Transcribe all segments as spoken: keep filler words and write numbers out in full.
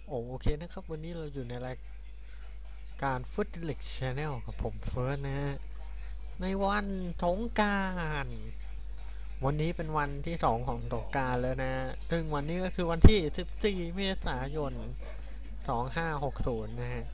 โอเคนะครับวันนี้เราอยู่ในรายการฟุตเล็กชาแนลกับผมเฟิร์สนะฮะในวันสงกรานต์วันนี้เป็นวันที่สองของสงกรานต์แล้วนะซึ่งวันนี้ก็คือวันที่สิบสี่เมษายนสองห้าหกศูนย์นะฮะ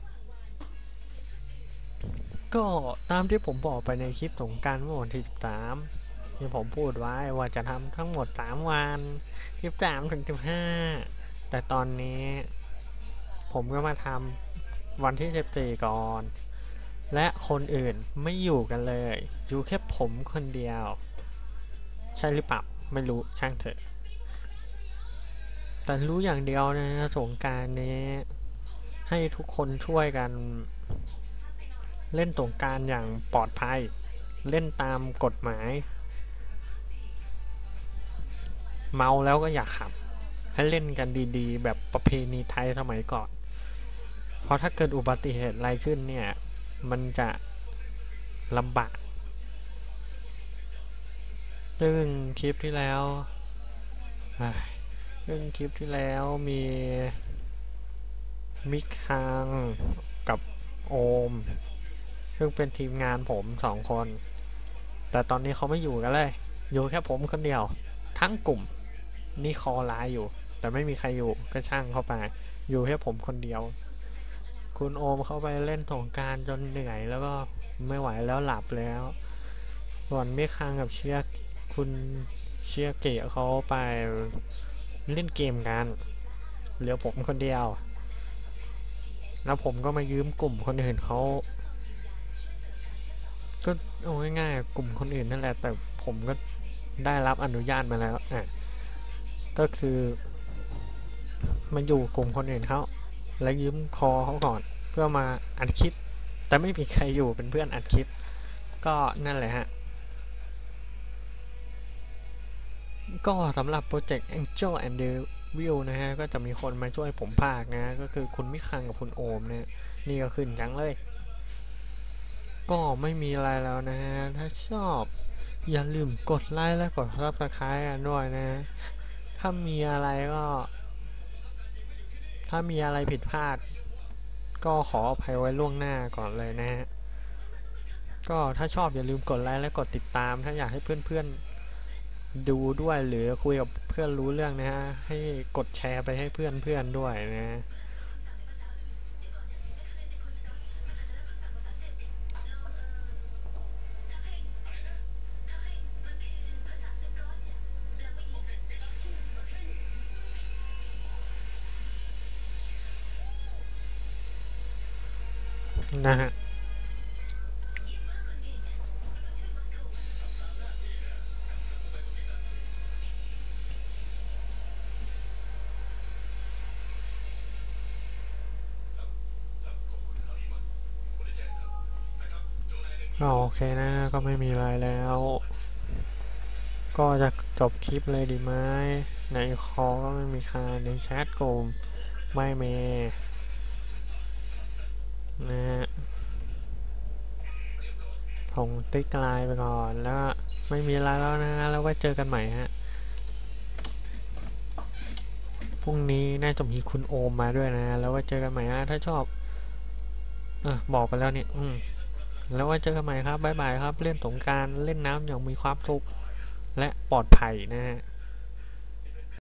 ก็ตามที่ผมบอกไปในคลิปสงกรานต์เมื่อวันที่สิบสามที่ผมพูดไว้ว่าจะทำทั้งหมดสามวันสิบสามถึงสิบห้าแต่ตอนนี้ผมก็มาทำวันที่สิบสี่ก่อนและคนอื่นไม่อยู่กันเลยอยู่แค่ผมคนเดียวใช่หรือเปล่าไม่รู้ช่างเถอะแต่รู้อย่างเดียวนะสงกรานต์นี้ให้ทุกคนช่วยกันเล่นสงกรานต์อย่างปลอดภัยเล่นตามกฎหมายเมาแล้วก็อย่าขับให้เล่นกันดีๆแบบประเพณีไทยสมัยก่อนเพราะถ้าเกิดอุบัติเหตุอะไรขึ้นเนี่ยมันจะลำบากซึ่งคลิปที่แล้วซึ่งคลิปที่แล้วมีมิกฮังกับโอมซึ่งเป็นทีมงานผมสองคนแต่ตอนนี้เขาไม่อยู่กันเลยอยู่แค่ผมคนเดียวทั้งกลุ่มนี่คอไลน์อยู่แต่ไม่มีใครอยู่ก็ช่างเข้าไปอยู่แค่ผมคนเดียวคุณโอมเข้าไปเล่นสงกรานต์จนเหนื่อยแล้วก็ไม่ไหวแล้วหลับแล้วส่วนมิกฮังกับเชียร์คุณเชียร์เกะเขาไปเล่นเกมกันเหลือผมคนเดียวแล้วผมก็มายืมกลุ่มคนอื่นเขาก็เอาง่ายๆกลุ่มคนอื่นนั่นแหละแต่ผมก็ได้รับอนุญาตมาแล้วอ่ะก็คือมาอยู่กลุ่มคนอื่นเขาแล้วยืมคอเขาก่อนเพื่อมาอัดคลิปแต่ไม่มีใครอยู่เป็นเพื่อนอัดคลิปก็นั่นแหละฮะก็สำหรับโปรเจกต์ Angel and Devil นะฮะก็จะมีคนมาช่วยผมพากนะก็คือคุณมิคังกับคุณโอมเนี่ยนี่ก็ขึ้นจังเลยก็ไม่มีอะไรแล้วนะฮะถ้าชอบอย่าลืมกดไลค์และกด ซับสไครบ์ กันด้วยนะถ้ามีอะไรก็ถ้ามีอะไรผิดพลาดก็ขออภัยไว้ล่วงหน้าก่อนเลยนะฮะก็ถ้าชอบอย่าลืมกดไลค์และกดติดตามถ้าอยากให้เพื่อนๆดูด้วยหรือคุยกับเพื่อนรู้เรื่องนะฮะให้กดแชร์ไปให้เพื่อนๆด้วยนะนะฮะโอเคนะก็ไม่มีอะไรแล้วก็จะจบคลิปเลยดีไหมในคอก็ไม่มีใครในแชทกลุ่มไม่มีนะฮะผมติ๊กไลน์ไปก่อนแล้วไม่มีอะไรแล้วนะแล้วไว้เจอกันใหม่ฮะพรุ่งนี้น่าจะมีคุณโอมมาด้วยนะแล้วไว้เจอกันใหม่ฮะถ้าชอบเออบอกไปแล้วเนี่ยอืมแล้วไว้เจอกันใหม่ครับบ๊ายบายครับเล่นสงกรานต์เล่นน้ำอย่างมีความสุขและปลอดภัยนะฮะ